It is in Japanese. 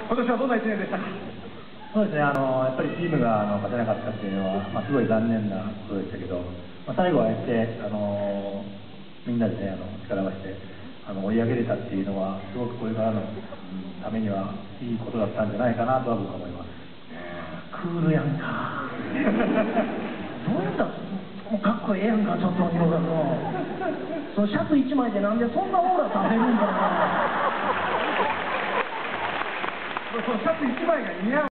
今年はどんな1年でしたか？ そうですね、やっぱりチームが勝てなかったっていうのは、すごい残念なことでしたけど、最後はああやって、みんなでね、力を合わせて追い上げれたっていうのは、すごくこれからの、ためにはいいことだったんじゃないかなとは僕は思います。 クールやんか。どうやったらかっこええやんか、ちょっともそのシャツ1枚でなんでそんなオーラ出せるんかな。 そのシャツ1枚が似合う。